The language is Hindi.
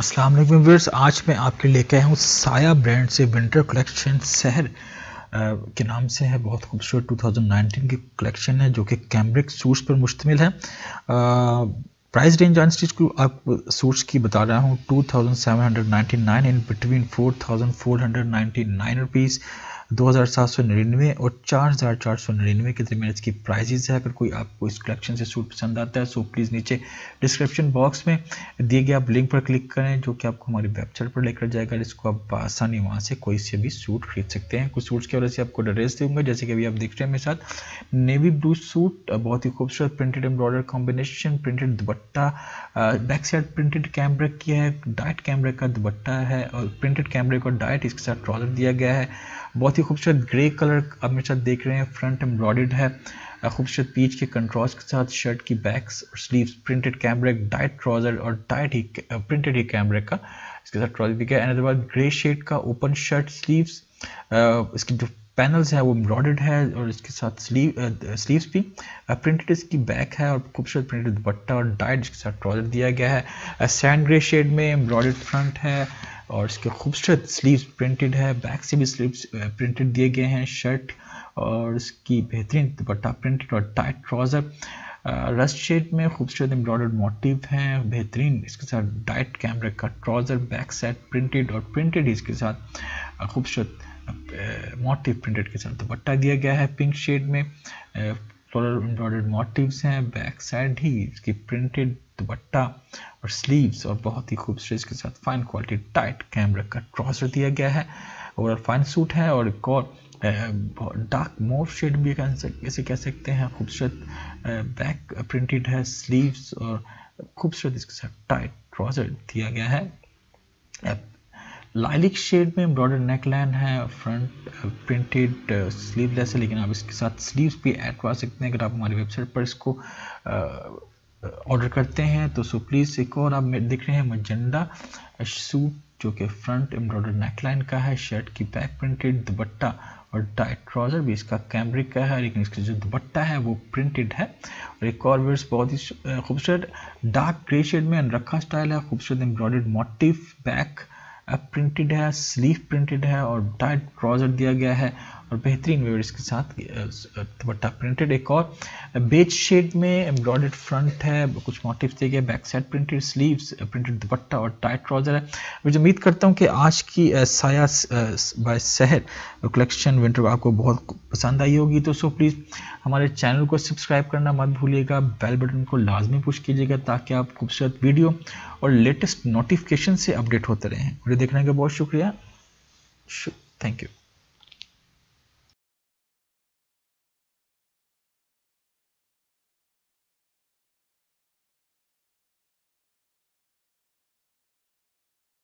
अस्सलाम वालेकुम व्यूअर्स, आज मैं आपके लेके आया हूँ साया ब्रांड से विंटर कलेक्शन सहर के नाम से है। बहुत खूबसूरत 2019 की कलेक्शन है जो कि कैम्ब्रिक सूट्स पर मुश्तमिल है। प्राइस रेंज ऑन स्टिच को आप सूट्स की बता रहा हूँ 2799 इन बिटवीन 4499 रुपीज़, 2799 और 4499 के दरमियान इसकी प्राइजेस है। अगर कोई आपको इस कलेक्शन से सूट पसंद आता है सो प्लीज़ नीचे डिस्क्रिप्शन बॉक्स में दिए गए आप लिंक पर क्लिक करें जो कि आपको हमारी वेबसाइट पर लेकर जाएगा, जिसको आप आसानी वहाँ से कोई से भी सूट खरीद सकते हैं। कुछ सूट्स की वजह से आपको ड्रेस दूंगा, जैसे कि अभी आप देख रहे हैं मेरे साथ नेवी ब्लू सूट, बहुत ही खूबसूरत printed embroider combination, printed dupatta, back side printed cambric किया है, डाइट कैमब्रिक का दुपट्टा है और प्रिंटेड कैमब्रिक और डाइट इसके साथ ट्राउजर दिया गया है। बहुत ही खूबसूरत ग्रे कलर आप मेरे साथ देख रहे हैं, फ्रंट एम्ब्रॉयडर्ड है खूबसूरत पीच के कंट्रास्ट के साथ, शर्ट की बैक्स और sleeves printed cambric, dyed trouser और डाइट ही प्रिंटेड ही कैमब्रिक का इसके साथ ट्राउजर दिया गया है। बाद ग्रे शेड का ओपन शर्ट स्लीव्स, इसकी जो पैनल्स है वो एम्ब्रॉयडर्ड है और इसके साथ स्लीव्स भी प्रिंटेड इसकी बैक है और खूबसूरत प्रिंटेड दुपट्टा और डाइट इसके साथ ट्राउजर दिया गया है। सैंड ग्रे शेड में एम्ब्रॉयडर्ड फ्रंट है और इसके खूबसूरत स्लीव्स प्रिंटेड है, बैक से भी स्लीव्स प्रिंटेड दिए गए हैं। शर्ट और इसकी बेहतरीन दुपट्टा प्रिंटेड और टाइट ट्राउजर, रस्ट शेड में खूबसूरत एम्ब्रॉयडर्ड मोटिव हैं, बेहतरीन इसके साथ डाइट कैमब्रिक का ट्राउजर, बैक साइड प्रिंटेड और प्रिंटेड इसके साथ खूबसूरत मोटिव प्रिंटेड के साथ दुपट्टा दिया गया है। पिंक शेड में फ्लोरल एम्ब्रॉयडर्ड मोटिव्स हैं, बैक साइड ही इसकी प्रिंटेड दुपट्टा और स्लीव्स और बहुत ही खूबसूरत इसके साथ फाइन क्वालिटी टाइट कैमब्रिक का ट्राउजर दिया गया है। ओवरऑल फाइन सूट है और एक और डार्क मोव शेड भी इसे कह सकते हैं, खूबसूरत बैक प्रिंटेड है, स्लीव्स और खूबसूरत इसके साथ टाइट ट्राउजर दिया गया है। लाइलिक शेड में एम्ब्रॉयडर्ड नेकलाइन है, फ्रंट प्रिंटेड स्लीवलेस है लेकिन आप इसके साथ स्लीव्स भी ऐड करवा सकते हैं अगर आप हमारी वेबसाइट पर इसको ऑर्डर करते हैं तो। सो प्लीज़ एक और आप देख रहे हैं मजेंडा सूट जो कि फ्रंट एम्ब्रॉयडर्ड नेकलाइन का है, शर्ट की बैक प्रिंटेड, दुपट्टा और टाइट ट्राउजर भी इसका कैमब्रिक का है लेकिन इसका जो दुपट्टा है वो प्रिंटेड है। और एक और वर्स बहुत ही खूबसूरत डार्क ग्रे शेड में अनरखा स्टाइल है, खूबसूरत एम्ब्रॉयडर्ड मोटिव, बैक प्रिंटेड है, स्लीव प्रिंटेड है और टाइट ट्राउजर दिया गया है और बेहतरीन वेयर इसके साथ दुपट्टा प्रिंटेड। एक और बेज शेड में एम्ब्रॉयडर्ड फ्रंट है, कुछ मोटिव्स दिए गए, back side printed, sleeves printed dupatta और टाइट ट्राउजर है। मुझे उम्मीद करता हूँ कि आज की साया बाय सहर कलेक्शन विंटर आपको बहुत पसंद आई होगी। तो सो प्लीज़ हमारे चैनल को सब्सक्राइब करना मत भूलिएगा, बेल बटन को लाजमी पुश कीजिएगा ताकि आप खूबसूरत वीडियो और लेटेस्ट नोटिफिकेशन से अपडेट होते रहें। वीडियो देखने का बहुत शुक्रिया, थैंक यू।